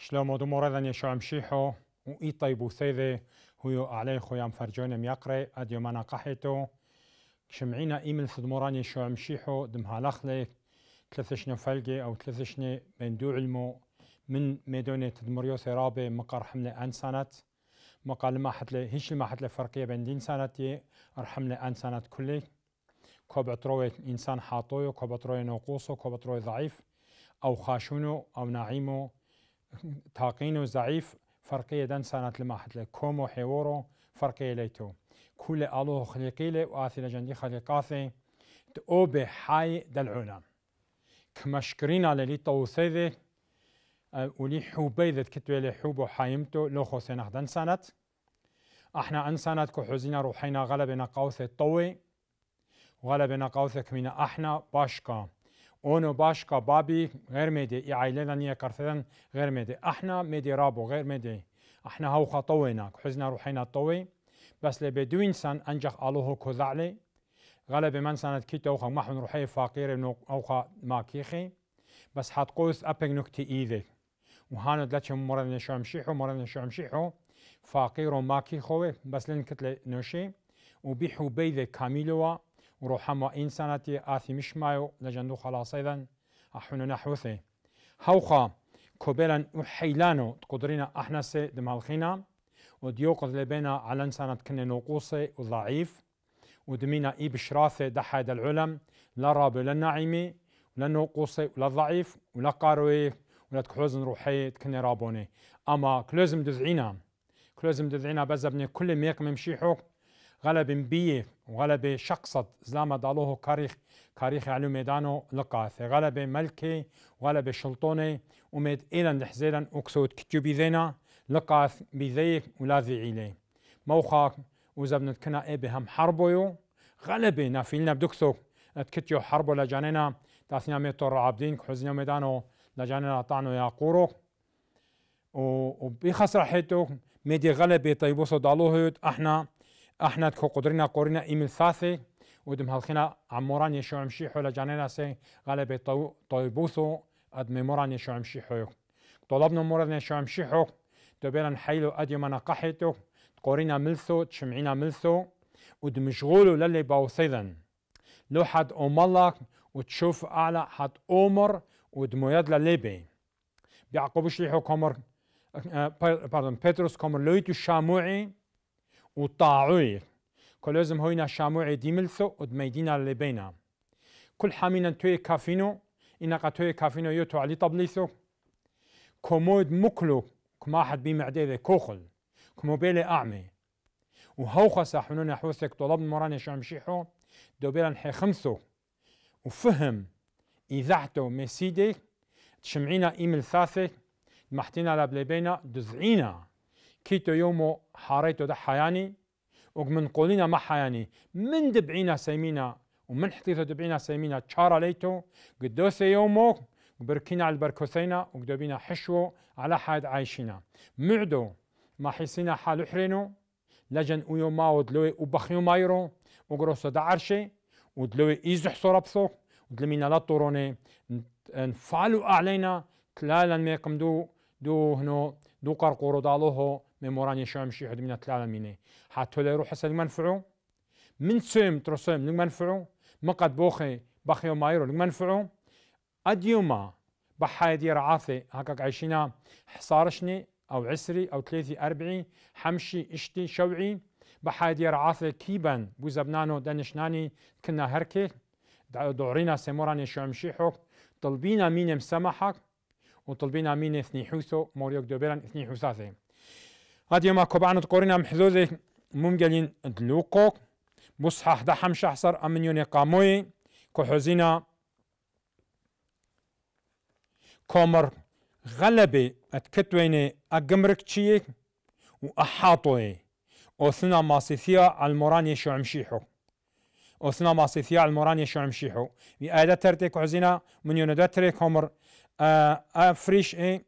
شلومو دو موردن يشو امشيحو وإي طيبو ثيذي هو عليه خويا مفرجون ميقري أديو مانا قحيتو شمعينا إيمن ثدموران يشو امشيحو دمها لخلي ثلاثشنا فلقي أو ثلاثشنا من دو علمو من ميدوني تدمريو ثرابي مقار حملة أنسانات مقال ما حتلي هيش ما حتلي فرقية بين دين سانتي أرحملة أنسانات كلي كوبتروي إنسان حاطويو كوبتروي نوقوسو كوبتروي ضعيف أو خاشونو أو ناعيمو تاقينو ضعيف فرقية دان سانات لما حتلي كومو حيورو فرقية ليتو كل ألوه خليقيلي وآثي لجندي خليقاثي تأوبي حي دالعولم كمشكرين على لي طوثيذي ولي حوبيذة كتوى لي حوبو حايمتو لوخو سينخ دان سانات احنا انسانات كو حزينا روحينا غلبنا قوثي طوي وغلبنا قوثي كمينا احنا باشكا اونو باشكا بابي غير ميدي اعايلنا نيا كارثدن غير ميدي احنا ميدي رابو غير ميدي احنا هوخا طوينا حزنا روحينا طوي بس لبدو انسان انجخ الوهو كوذعلي غلب من سنة كيتو اوخا محن روحي فقير اوخا ماكيخي بس حتقوث ابك نكتي ايذي وهانا دلتشم مرد نشو مشيحو مرد نشو مشيحو فقير وماكي خوي بس لين كتلة نوشي وبيحو بيذي كاميلوا وروحما إنسانتي آثي مش مايو لجندو خلاص أيضا أحونو نحوثي هوخا كوبيلا وحيلانو تقدرين احنا سي دمالخينا وديوقظ لبينا على إنسانة كنا نوقوصي وضعيف ودمينا إي بشراثي دحايد العلم لا رابي لا ناعمي ولا نوقوصي ولا ضعيف ولا قاروي ولا تكحوزن روحي تكني رابوني أما كلوزم دزعينا بزبني كل ميق ممشيحو غلب بيه وغلب شقصت زلامة دالوه كاريخ علو ميدانو لقاثي غلب ملكي وغلب شلطوني وميد إيلان دحزيلان وكسود كتيو بيذينا لقاث بيذيك ولا ذي عيلي موخاك وزبنت كنا إيه بهم حربويو غلبي نافيلنا بدكثو تكتيو حربو لجانينا تاثنيا ميتور عابدين كحوزنيو ميدانو لجانينا طعنو ياقورو وبيخسر حيتو ميدي غلبي طيبوسو دالوهيوت احنا تكو قدرنا قورنا ايميل ثاثي ودم هالخينا عموران يشو عمشيحو لجانينا سي غلبي طيبوسو اد ميموران يشو عمشيحو طلبنا موران يشو عمشيحو دوبيلا حيلو اديو منا قحيتو قورنا ملثو تشمعينا ملثو ودمشغولو للي باوثيذن لو حد اومالك وتشوف اعلى حد اومر ودموياد لليبي بيعقوب شليحو كومر بطرس كومر لويتو شاموعي وطاعوي كل لازم هوينا شاموعي ديملثو ودميدينا لليبينا كل حامينا توي كافينو إنك توي كافينو يوتو علي طبليثو كومود مكلو كما حد بمعديذي كوخل كموبيلي أعمي وهوخا ساحنون حوثك طلب مراني شامشيحو دوبيلا نحي خمسو وفهم إذاعتو مسيدي تشمعينا إيميل ثاثي محتينا لبليبينا دزعينا كيتو يومو حاريتو ده حياني ومن قولينا ما حياني من دبعينا سيمينا ومن حطيتو دبعينا سيمينا تشارا ليتو قدوسي يومو بركينا على البركوثينا وقدوبينا حشو على حاد عايشينا معدو ما حيسينا حالو حرينو لجن ويوما ودلوي وبخيو مايرو وقروسو دا عرشي ودلوي إيزو حصوربثو ودلمينا لا طوروني نفعلو أعلينا تلالا ميقم دو هنو دو قرقورو دالوهو ميموراني شامشي حد من تلالا ميني حتى لا يروح حسن منفعو من سوم ترسوم لمنفعو مقد بخيو مايرو لمنفعو أديوما بحايا دير عاثي هكاك عايشينا حصارشني أو عسري أو 40 حمشي اشتي شوعي بحايا دير عاثي كيبان بوزبنانو دانشناني كنا هركي دورينا سيموراني شامشيحو طلبينا مين مسامحك وطلبينا مين اثنيحوثو موريوك دوبيران اثنيحوثاثي هادي ما كوبعنا تقورينا محذوذي ممجلين دلوقو بصحح دا حمش احصر امنيوني قاموي كوحوزينا كومر غلبي اتكتويني اقمرك تشيك واحاطوي اوثنا ماسيثيا الموراني شو عمشيحو اوثنا ماسيثيا الموراني شو عمشيحو بآيدا ترتيك وحزينا من يوندا تريك كومر افريش اي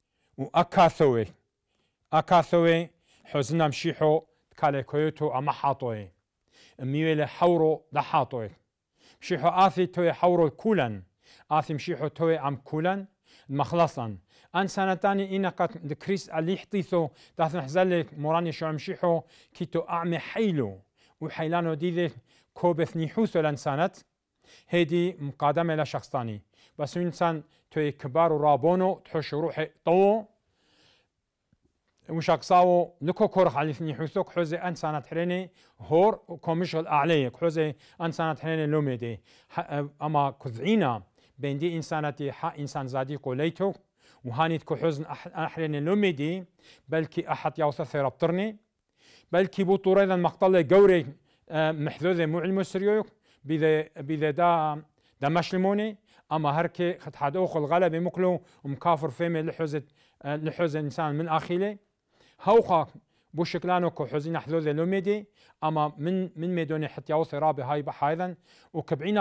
واكاثوي حزنا مشيحو كاليكويتو اما حاطوي ميويل حورو دحاطوي مشيحو آثي توي حورو كولن آثي مشيحو توي عم كولن مخلصا أن سنة تاني إنا قد دكريس اللي حطيثو تاثن حزلك موراني شو عمشيحو كيتو أعمي حيلو وحيلانو ديذي كوبث نيحوثو لنسانت هيدي مقادمة لشخص تاني بس إنسان توي كبار ورابونو تحوش روحي طو وشاقصاو لكو كورخ على فني حوثوك حوزي أنسانة حريني هور وكومشغل أعليك حوزي أنسانة حريني لوميدي أما كذعينا بين دي إنسانتي حق إنسان زادي قوليتو وهانيت كو حزن أحريني لوميدي بلكي أحد يوثث ربطرني بلكي بوطور أيضا مقتل قوري محذوذي مو علمو سريوك بذا دا مشلموني أما هركي خد حدوخ الغلب مقلو ومكافر فيمي لحوز إنسان من أخيلي هوخا بوشكلانو كو حزين حذوذي لوميدي أما من ميدوني حتى يوصي رابي هاي بحايذا وكبعينا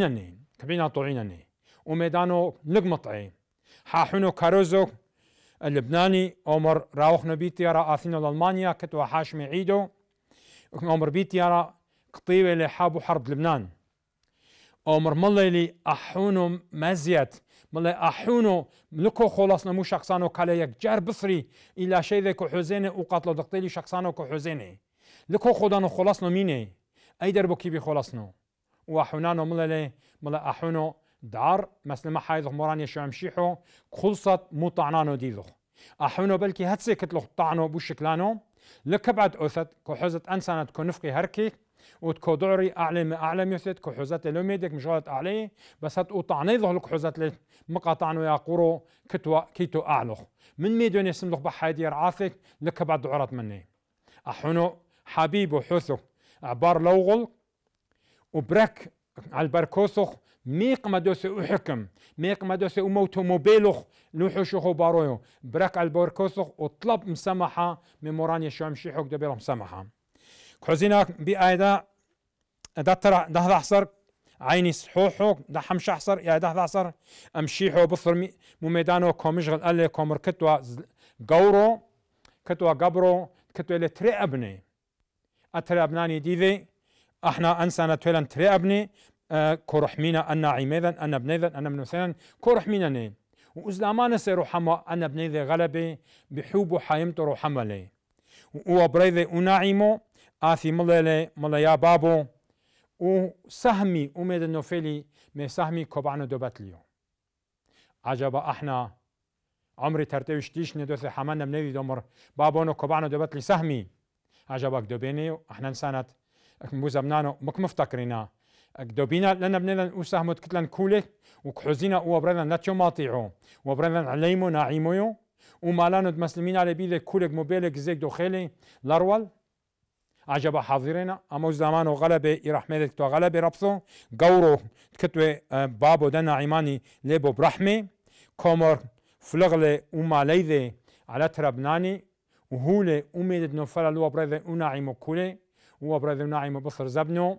طوعينني وميدانو نقمطعي حاحونو كاروزو اللبناني عمر راوخ نبيتيارا آثينو لألمانيا كتوا حاشمي عيدو عمر بيتيارا قطيبة لحابو حرب لبنان عمر ملي أحونو مزيت ملي أحونو لكو خلاصنا مو شخصانو كاليك جار بصري إلى شيء ذاكو حزيني وقتلو دقتيلي شخصانو كو حزيني لكو خدانو خلاصنا ميني أي دربو كيبي خلاصنو وأحونانو ملي أحونو دار مثل ما حايض موراني شو عمشيحو خلصت مو طعنانو ديذو أحونو بلكي هتسي كتلو طعنو بوشكلانو لكبعد أوثت كو حزت أنسانة كو نفقي هركي وتكو دعري أعلم يثت كو حزت لوميدك مشغلت عليه بس هت طعني ذو لك حزت لك مقاطعنو يا قورو كيتو أعلخ من ميدون يسملخ بحايدير عافك لكبعد دعرت مني أحونو حبيب وحوثو عبار لوغل وبرك على البركوثخ ميق مدوسي أحكم ميق مدوسي أموتو موبيلوخ لوحوشوخو بارويو برك على البركوثخ وطلب مسامحة من موراني شو عمشيحوك دبيرو مسامحة كحزيناك بآيدا دا ترى ده حصر عيني سحوحوك ده حمش حصر يا ده حصر أمشيحو بصر مميدانو كومشغل ألي كومر كتوا قورو كتوا قبرو كتوا اللي تري أبني أتري أبناني ديذي احنا انسانة تولن تري أبني كورحمينا أنا عميذا أنا بنيذا أنا منوثينا كورحمينا ني وإزلامان سيرو حما أنا بنيذي غلبي بحوبو حايمتو رو حمالي وبريذي أناعيمو آثي ملي يا بابو وسهمي أميد النوفيلي مي سهمي كوبعنو دوباتليو عجبا احنا عمري ترتوش ديش ندوثي حمانا بنيذي دومر بابونو كوبعنو دوباتلي سهمي عجبك دوبيني احنا انسانة بوزبنانو مك مفتكرينا دوبينا لنا بنينا وسهمت كتلن كولك وكحزينا وبرنا ناتيو ماطيعو وبرنا عليمو ناعيمو ومالانو مسلمين على بيلك كولك موبيلك زيك دخيلي لارول عجبا حاضرين اما زمانو غلبه يرحمتك تو غلبه ربصو قورو كتوي بابو دنا عيماني ليبو برحمه كومر فلغله وماليذي على تربناني وهولي اميد نوفل لو برذ وناعيمو كولي وبرذ وناعيمو بصر زبنو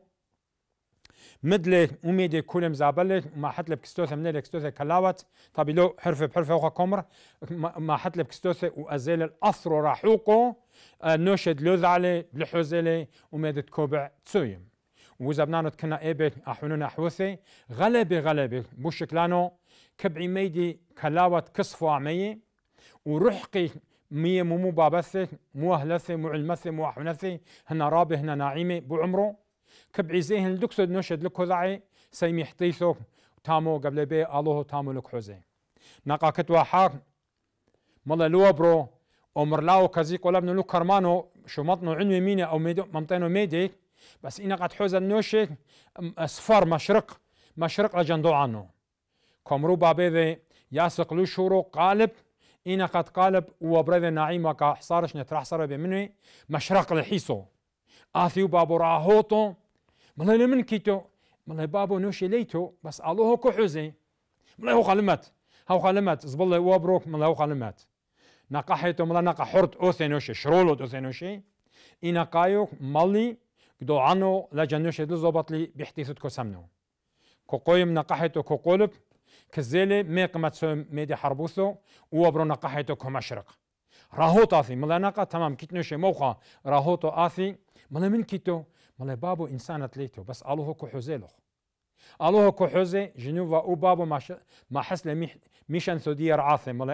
مدلي اميدي كولم زابلي ما حتلب كستوثه من كستوثه كلاوت طبي لو حرفه بحرفه وخا كومر ما حتلب كستوثه وازيل الاثر راحوقو نوشد لوذعلي لحوزلي وميد تكوبع تسويم وزبنانو كنا ايبك احونون احوثي غلبي بوشكلانو كبعي ميدي كلاوت كصفو عمي ورحقي مية مو بابثي مو اهلثي مو علمثي مو احونثي هنا رابي هنا ناعيمي بو عمرو كبعي زيهن الدكسود نوشد لك ذعي سيمي حطيثو تامو قبل بي الله تامو لك حوزي نقا كتوا حاق مالا لو برو عمر لاو كزي قلبنا لو كرمانو شو مطنو عنوي ميني او ممتينو ميديك بس إنا قد حوز النوشي اصفر مشرق لجندو عنو كمرو بابيذي ياسق لو شورو قالب إنا قد قالب وبرذي نعيمة كحصارش نترح صار بمني مشرق لحيسو آثيو بابو راهوتو ملاي لمن كيتو ملاي بابو نوشي ليتو بس الله كحوزي ملاي هو خلمت زبالله وابروك ملاي هو خلمت نقاحيتو ملا نقا حرت اوثي نوشي شرولو اوثي نوشي إنا قايوك مالي قدو عنو لجن نوشي دلزوبط لي بيحتيثت كو سمنو كو قويم نقاحيتو كو قولب كزيلي ميقمت سو ميدي حربوثو وابرو نقاحيتو كو مشرق راهوت آثي ملا نقا تمام كيت نوشي موخا راهوتو آثي ملا من كيتو ملا بابو إنسانة ليتو بس الله كو حوزيلو الله كو حوزي جنوبا او بابو ما حس ميشان ثودي رعاثي ملا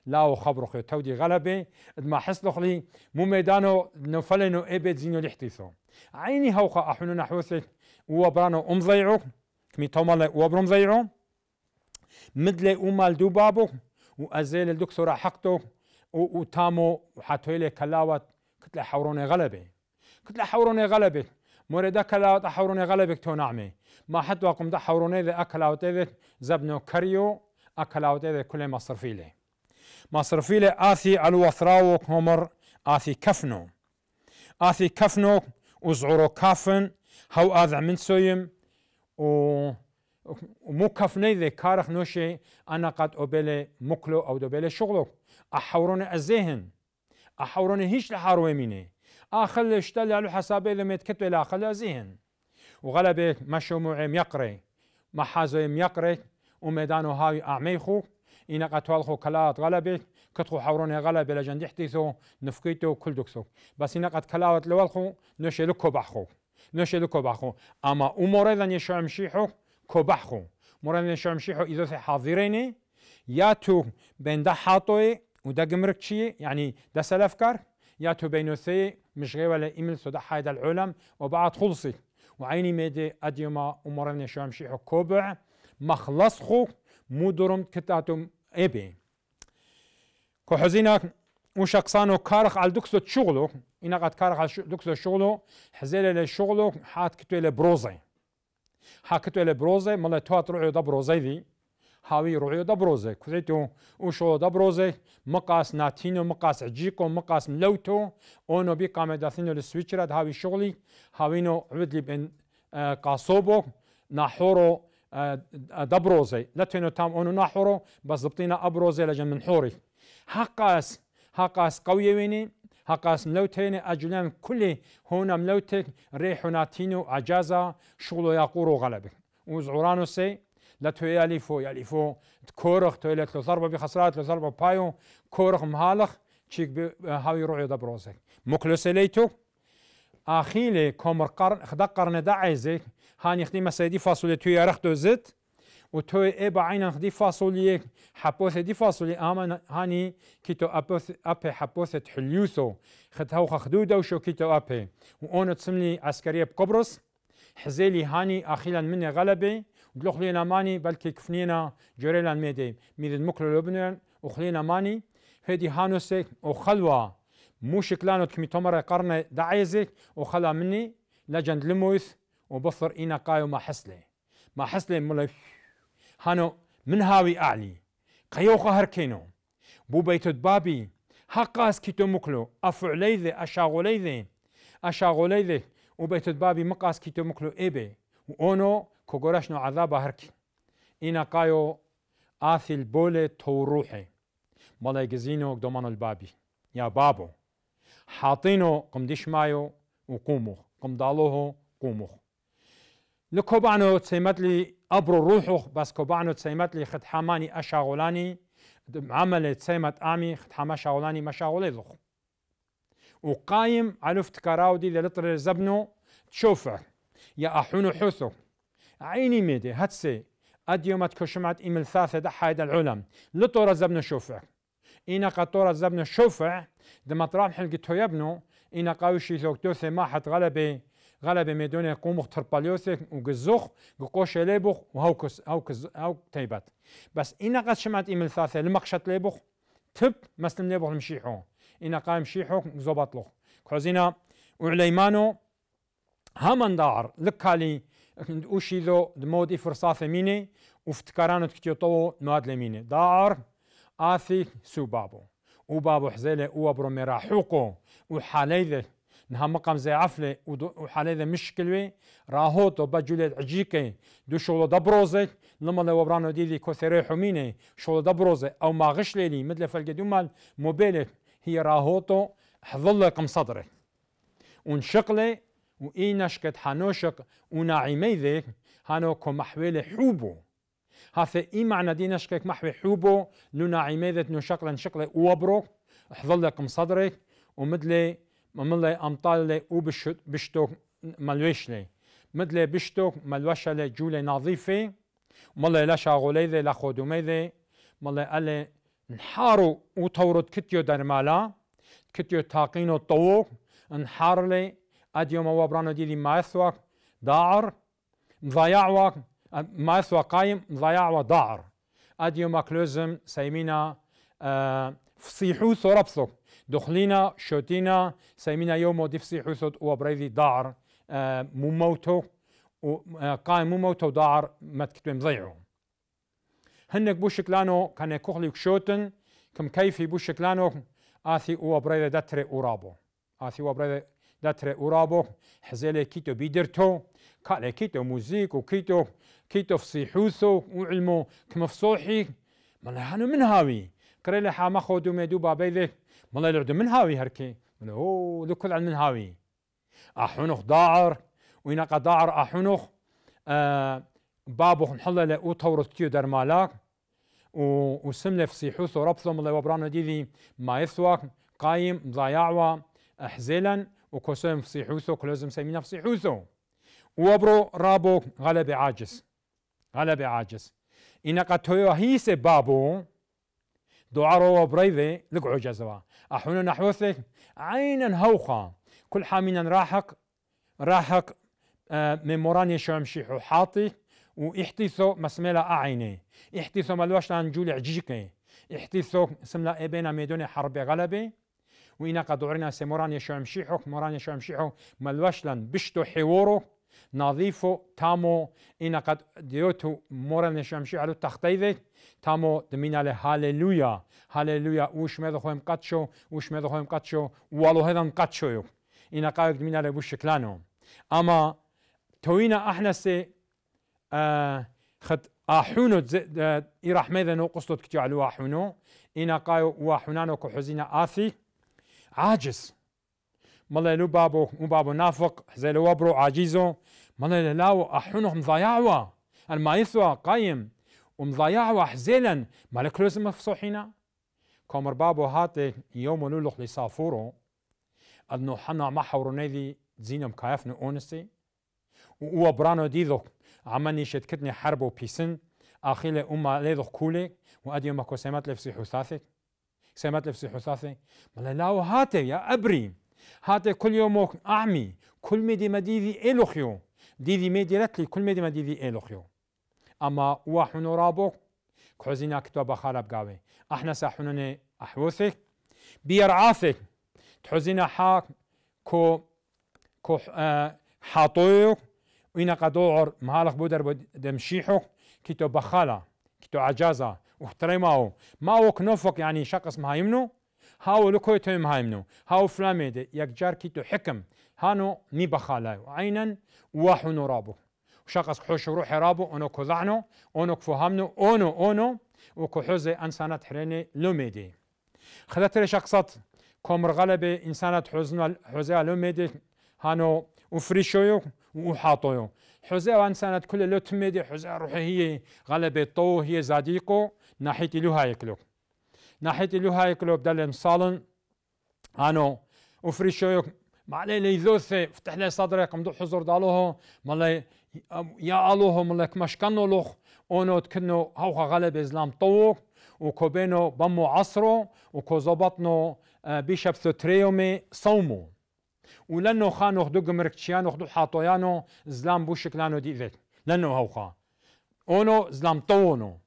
لا خبرخ تودي غلبة ما حسلخ لي مو ميدانو نفلنو إبد زينو لحتيثو عيني هوخا أحنو نحوثك وبرانو أمضيعو كمي تومال وبرم ضيعو مدلي أمال دوبابو وأزيل الدكتورة حقتو وتامو وحاتويلي كلاوات كتلة حوروني غلبة كتلة حوروني غلبة مريدا كلاوات حوروني غلبة تو نعمي ما حد واقم ده حوروني ذا أكلاوات ذا زبنو كريو أكلاوات ذا كل مصرفيلي مصرفيلي آثي على وثراو كومر آثي كفنو وزعرو كافن هاو آذع من سويم ومو كفني ذي كارخ نوشي أنا قد أبالي مكلو أو دبالي شغلو أحوروني الذهن أحوروني هيش لحارو يميني أخل اشتلي على حسابي لما يتكتب إلى أخل ذهن وغلبك مشو معيم يقري ما حازويم يقري وميدانو هاي أعميخو إنا قطوالخو كلاوات غلبك كتخو حوروني غلبة لجن دحتيثو نفكيتو كل دكسو بس إنا قد كلاوات لوالخو نوشي لكو بحخو أما أموريذا يشعر مشيحو كوبحخو موريذا يشعر مشيحو إذا في حاضريني ياتو بين دا حاطوي ودا قمركشي يعني دا سلفكار ياتو بينو ثي مش غير ولا إمل سودا حايد العلم وبعد خلصي وعيني ميدي أديما أموريذا يشعر مشيحو كوبع مخلصخو مودرم كتاتم إبي كحزينك وشخصانو كارخ على دكسو شغلو إنا قد كارخ على دكسو شغلو حزيلة لشغلو حات كتو إلى بروزي مالا توات رعيو دا بروزي ذي هاوي رعيو دا بروزي كذيتو وشو دا بروزي مقاس ناتينو مقاس عجيكو مقاس ملوتو اونو بي قامة داثينو للسويتشرات هاوي شغلي هاوينو عبد لي بين قاصوبو ناحورو دا بروزي لاتينو تام اونو ناحورو بس ضبطينا ابروزي لجن من حوري هاقاس قوية ويني هاقاس ملوتيني أجلان كل هنا ملوتك ريح ناتينو عجازة شغلو يقورو غلبك وزعورانو سي لا تو ياليفو تكورخ تو لو ضربة بخسرات لو ضربة بايو كورخ مهالخ تشيك هاوي روعي دبروزك مكلوسيليتو آخيلي كومر قرن خدا قرن دا عايزك هاني خدي مسايدي فاصولي تو يارختو زت وتوي إبا عينا خدي فاصوليك حبوث دي فاصولي آمن هاني كيتو أبي حبوثة حليوثو خدهوخ خدودة وشو كيتو أبي وأنا تسملي عسكرية بقبرص حزيلي هاني أخيلا مني غلبي ودلوخ لينا ماني بلكي كفنينا جريلا ميدي ميد المكلو لبنان وخلينا ماني هدي هانوسك وخلوة مو شكلانو كمي تمر قرن دعيزك وخلا مني لجند لموث وبصر إنا قايو ما حسلي مولي هانو من هاوي أعلي قيوخ هركينو بو بيت بابي حقاس كيتو مكلو أفعليذي أشاغوليذي وبيت بابي مقاس كيتو مكلو إيبي وأونو كوغوراشنو عذابا هركي إنا قايو آثي البولي توروحي مالاي جزينو قدومانو البابي يا بابو حاطينو قم ديش مايو وقومو قم دالوهو قومو لكوبانو تسيمتلي أبرو روحو بس كوبانو تسيمتلي خد حاماني أشاغولاني عملة تسيمت آمي خد حاما شاغولاني ما شاغولي ذوخ وقايم على افتكاراو دي للطر زبنو تشوفه يا أحونو حوثو عيني ميدي هتسي أديومت كشمات إيمل ثاثة دا حايد العلم لطورة زبنو شوفه إنا قطورة زبنو شوفه دما طرام حلقتو يبنو إنا قاوشي ذوك دوثي ما حد غلبة ميدوني قومخ ترباليوثك وقزوخ قوش ليبوخ وهاو تيبات بس إنا قد شمعت إيمل ثاثة لمقشت ليبوخ تب مسلم ليبوخ المشيحو إنا قايم شيحو زوبات لوخ كوزينا وعليمانو همان داعر لكالي اوشي ذو دمودي فرصاثة ميني وافتكارانو تكتيوطو نواد لميني داعر آثي سو بابو وبابو حزيلة وابرو مراحوقو وحاليذة نها مقام زي عفلة وحاليذة مشكلوي راهوتو بجولة عجيكي دو شغلو دبروزي لما لو وبرانو ديدي كوثريحو ميني شغلو دبروزي او ما غش ليلي مدل فالقدو مال موبيلك هي راهوتو حظل قم صدري ونشقلي وإينشكت حانوشك وناعمي ذيك هانوكو محويل حوبو هذا إي معنى دينشكك محوي حوبو لناعمي ذات نشقل نشقلي وابرو حظل قم صدرك ومدلي مملي أمطالي وبشتوك ملوشلي مدلي بشتوك ملوشلي جولي نظيفي ملي لا شاغولي ذي لا خودومي ذي ملي ألي نحارو وطورد كتيو درمالا كتيو تاقينو طوق نحار لي اديو موابرانو دي ما يسوى داعر مضيعوا ما يسوى قايم مضيعوا داعر اديو ماكلوزم سيمينا فصيحوث وربصو دخلينا شوتينا سيمينا يومو دي فصيحوث وبريدي داعر مموتو قايم مموتو داعر ما تكتو مضيعو هنك بوشكلانو كان يكوخلي كشوتن كم كيفي بوشكلانو آثي وبريدي داتري أورابو آثي وبريدي داتري أورابو حزيلي كيتو بيدرتو كالي كيتو موزيك وكيتو فصيحوثو وعلمو كمفصوحي مالا هانو من هاوي كريلي حاما خودو ميدو بابيدي مالا يلعدو من هاوي هركي مالا هو لكل عن من هاوي أحونخ داعر وينقى داعر أحونخ بابو نحل له وطورت كيو درمالاك وسمله فصيحوثو ربثو مالا وبرانا ديدي ما يثوك قايم ضياعوا حزيلا وكوسوم فصيحوثو كلوزم سيمينا فصيحوثو وبرو رابو غلب عاجز إنقى تويو هيس بابو دوعرو وبريذي لقعو جزوا أحونا نحوثك عينا هوخا كل حامينا راحق من موراني شمشيحو حاطي واحتيثو مسميلا أعيني احتيثو ملوش لان جولي عجيقي احتيثو سملا إبينا ميدوني حربي غلبي وإنقى دورنا سموراني شمشيحو ملوش لان بشتو حوورو نظيفو تامو إنا قد ديوتو مورن شمشي على تختيذك تامو دمينا له هاليلويا وش ماذا خويم قاتشو والو هذا مقاتشو إنا قايق دمينا له بوشكلانو أما توينا احنا سي خد احونو إراح ماذا نو قصدت كتيو على واحونو إنا قايو واحونانو كحزينا آثي عاجز مالا لو بابو نافق زي وبرو عاجزو مالا لاو احونو مضيعوا المايثوا قايم ومضيعوا حزيلا مالا كلوز مفصوحينا كومر بابو هاتي يوم لولخ لصافورو انو حنا محورو نيدي زينم كايفنو اونسي وبرانو ديذو عماني شتكتني حربو بيسن اخيلي اما ليذو كولي وادي ماكو سيمات لفسي حثاثي مالا لاو هاتي يا ابري هاتي كل يوم أعمي كل مدي مديذي إلوخيو ديذي مدي رتلي كل مدي مديذي إلوخيو أما واحنو رابو كحزينا كتوبة خالب قاوي احنا ساحنوني أحوثك بيرعاثك تحزينا حاك كو حاطويو وإنا قدوعر مهالخ بودر دمشيحو كتو بخالة كتو عجازة واحترماو ماو كنوفك يعني شقص مهايمنو هاو لكوي تويم هايمنو هاو فلاميدي يكجار كيتو حكم هانو ني بخالايو عينا واحنو رابو وشقص حوش روحي رابو اونو كذعنو اونو كفهمنو اونو وكحوزي انسانات حريني لوميدي خذتري شقصت كومر غلبي انسانات حوزي لوميدي هانو وفريشويو وحاطويو حوزي وانسانات كل لو تميدي حوزي روحي هي غلبي طو هي زاديقو ناحيتي لو هايكلو ناحيتي لو هاي كلوب دالم صالن انو وفريشويك معلي ليذوثي فتح لي صدري قمدو حضور دالوه مالي يا الوه مالك مشكنو لوخ اونو تكنو هوخا غلب اسلام طوق وكوبينو بمو عصرو وكوزوبطنو بيشب ثوتريومي صومو ولانو خانو خدو قمركتشيانو خدو حاطويانو زلام بوشكلانو ديذت لانو هوخا اونو زلام طوونو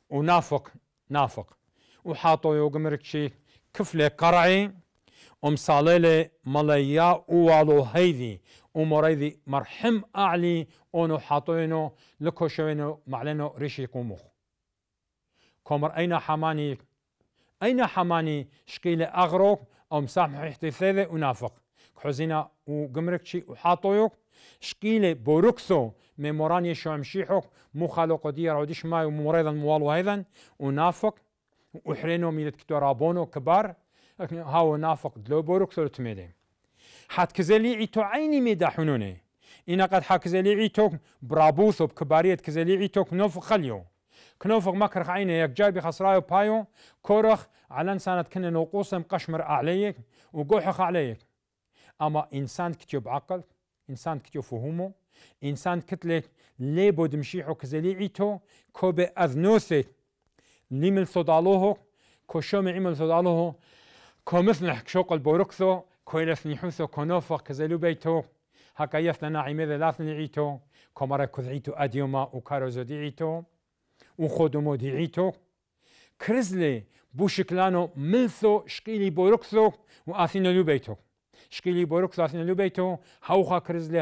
ونافق وحاطو يوغمركشي كفلة قرعي ومصاليلي ملايا اوالو هيدي ومريدي مرحم اعلي اونو حاطوينو لكوشوينو معلنو ريشي قوموخ كومر اين حماني شكيلة اغروك او مسامح احتثاذي ونافق حزينا وقمركشي وحاطويوك شكيلة بوروكسو ميموراني شوامشيحوك مو خالوقو ديار وديش ماي ومريضا موالو هيدا ونافق وحرينو ميلت كتو رابونو كبار هاو نافق دلو بوروك سولو تميدي حات كزالي عيتو عيني ميدا حنوني إنا قد حاكزالي عيتو برابوثو بكباريت كزالي عيتو كنوفق خليو كنوفق مكرخ عيني يك جاي بخسرايو بايو كورخ على انسانة كنا نوقوسم قشمر عليك وقوحخ عليك اما انسان كتيو بعقل انسان كتيو فهمو انسان كتلك ليبو دمشيحو كزالي عيتو كوبي اذنوثك ليمل صدالوه كوشو معمل صداله كمثل شوق البوركثو كويلث نحوثو كنوفق كزلو بيتو هكا يثنا عميد لاثن عيتو كمرة كذعيتو أديوما وكاروزو ديعيتو وخدمو ديعيتو كرزلي بوشكلانو ملثو شقيلي بوركثو وآثين لوبيتو شقيلي بوركثو آثين لوبيتو هوخا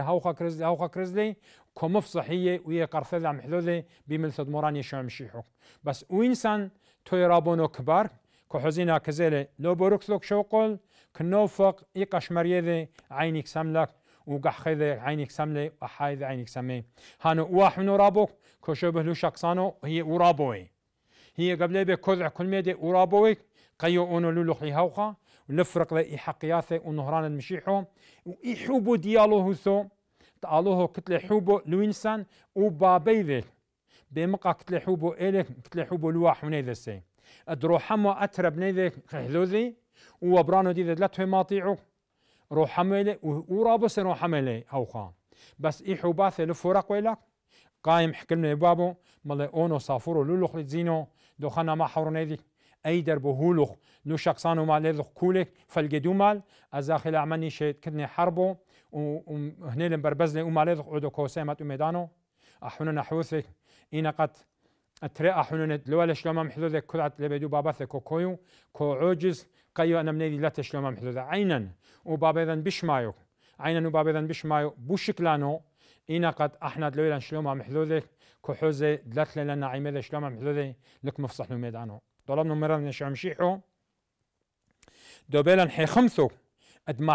كرزلي كمفصحية ويا قرثة محلوذة بملثو دموراني شو مشيحو بس وإنسان توي رابونو كبار كحزينا كزيلة لو بوركثو شوقل كنوفق إيقاش مريذة عينك سملك وقحخذة عينك سملة وحايذة عينك سمي هانو واحنو رابوك كشوبه لو شخصانو هي ورابوي هي قبل بكذع كل ميدي ورابوي قيو اونو لولخلي هوخا ولفرق لي حقياثه ونهران المشيحو ويحوبو ديالوه ثو تعالوه كتل حوبو لو انسان وبابيذه بمقا كتل حوبو الك كتل حوبو لواح ونيذا سي ادروحمو اترب نيذا خلوذي وبرانو دي ذلته ماطيعو روحمله ورابس روحمله هوخا بس إحوباث لفرق ويلك قايم حكلنا بابو مالي اونو صافورو لولخ لتزينو دوخنا ما حورنيذي اي دربو هولخ لو شخصانو مال لذخ كولك فالقدو مال ازاخل اعماني شيء كدني حربو وهنيل بربزلي وما لذخ عودو كوسيمات وميدانو احونا نحوثك اينا قد اتري احونا دلوال شلوما محذوذك كلعت لبدو باباثك كوكويو كو عوجز قيو انا منيدي لا تشلوما محذوذة عينا وبابيذا بشمايو عينا وبابيذا بشمايو بوشكلانو إنا قد احنا دلولا شلوما محذوذك كحوزة دلت لنا عيمة شلوما محذوذة لك مفصح ميدانو طلبنا مرة من شمشيحو دوبيلا حي خمسو ادما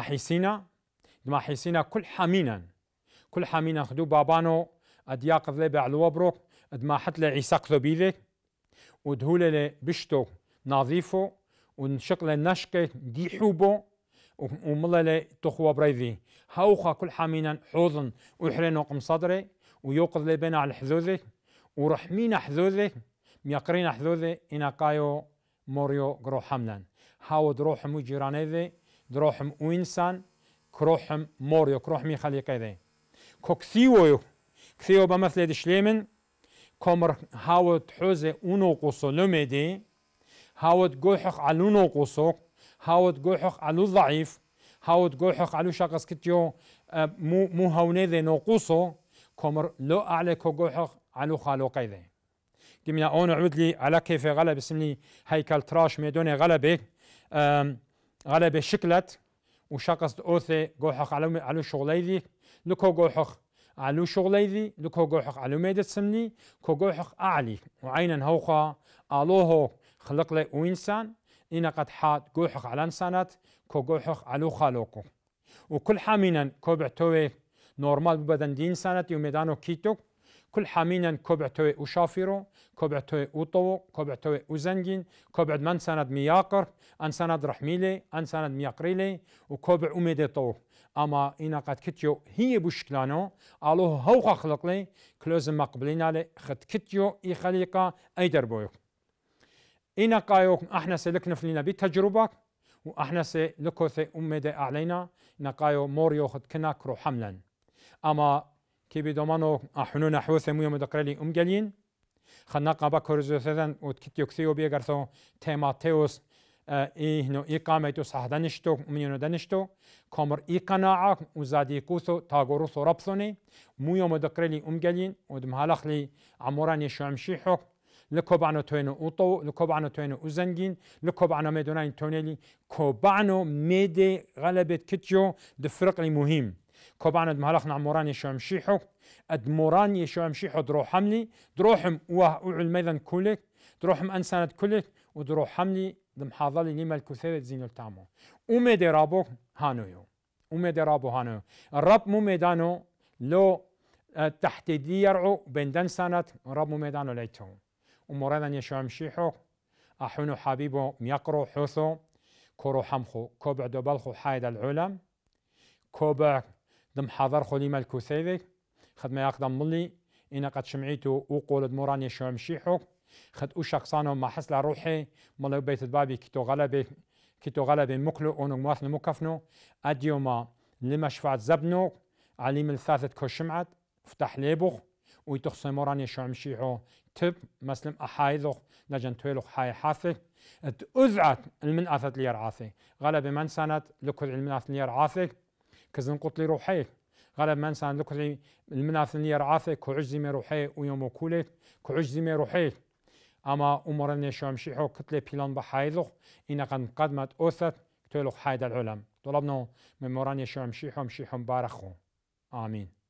حيسينا كل حامينا خدو بابانو ادياق ذلبي على الوبروك ادما حتى عيساق ذبيذك ودهولة بشتو نظيفو ونشقل نشقة دي حوبو وملل تخوى بريذي هاوخا كل حامينا حوضن ويحرين وقم صدري ويوقظ لي بين على حذوذك ورحمينا حذوذك ميقرين حذوذي إنا قايو موريو قرو حملا هاو دروحم وجيرانيذي دروحم وإنسان كروحم موريو كروحمي خليقيذي كثيو بمثل دشليمن كومر هاو تحوزي ونوقصو لميدي هاو تقوحق على نوقصو هاو تقوحق على ضعيف هاو تقوحق على شخص كتيو مو هونيذي نوقصو كومر لو أعلى كوحق على خالو قيذي قمنا اون عود لي على كيف غلب اسمني هيكل تراش ميدوني غلبه شكلت وشقص اوثي قوحق على شغليذي لكو قوحق على شغليذي لكو قوحق على ميدة سمني كو قوحق اعلي وعينا هوخا الوهو خلق لي وانسان إنا قد حات قوحق على انسانات كو قوحق على خالوكو وكل حامينا كوبعتوي نورمال ببدن دي انسانات يوميدانو كيتو كل حامينا كوبعتوي وشافيرو كوبعتوي وطو كوبعتوي وزنجين كوبعد من سند مياقر ان سند رحميلي ان سند مياقريلي وكوبع اميدي طو اما انا قد كتيو هي بوشكلانو الوه هوخا خلق لي كلوزم مقبلين علي خد كتيو اي خليقه اي دربويو انا قايو احنا سلكنا فينا بتجربه واحنا سلكوثي اميدي علينا نقايو موريو خد كنا كرو حملا اما كي بدومانو احنون حوث مو يوم دقرلي قالين خلنا قابا كورزوثن وتكتيو كثيو بيغرثو تيماتيوس إهنو إقامتو صحدانشتو منيونو دانشتو كامر إقناعك وزادي كوثو تاغوروثو ربثوني مو يوم دقرلي قالين ودمهالخ لي عموراني شامشيحو لكوبعنو توينو اوطو لكوبعنو توينو وزنجين لكوبعنو ميدوناين تونيلي كوبعنو ميدي غلبت كتيو دفرق لي مهم كوبعنو دمهالخ عموراني شامشيحو ادموراني شامشيحو دروح حملي دروحم وعلميذن كولك دروحم انسانت كولك ودروح حملي دمحاضلي لما الكثير زينو التامو وميدي رابو هانويو الرب مو ميدانو لو تحت دي يرعو بين دنسانت رب مو ميدانو ليتو ومرادن يشامشيحو احونو حبيبو ميقرو حوثو كورو حمخو كوبع دوبالخو حايد العلم كوبع دم حاضرخو لما الكثير خدمة يقدم ملي إنا قد شمعيتو وقولد موراني شامشيحو خد شخصانو ما حسلا روحي ملو بيت البابي كيتو غلبي مكلو اونو مواثن مكفنو اديوما لما شفعت زبنو عليم الثالثة كو شمعت فتح ليبوخ ويتخصي موران يشوع مشيحو تب مسلم أحايذوخ لجن تويلوخ حاي حافك أذعت المنأثت ليرعاثي غلب من سنة لكل المنأث ليرعاثك كزن قطلي روحيك غلب من سنة لكل المنأث ليرعاثك كعجزي روحي ويوم كولك كعجزي روحي أما أموران يشوع مشيحو كتلي بيلان بحايذوخ إن قدمت أوثت تويلوخ حايد العلم طلبنا من موران يشوع مشيحو مبارخو آمين.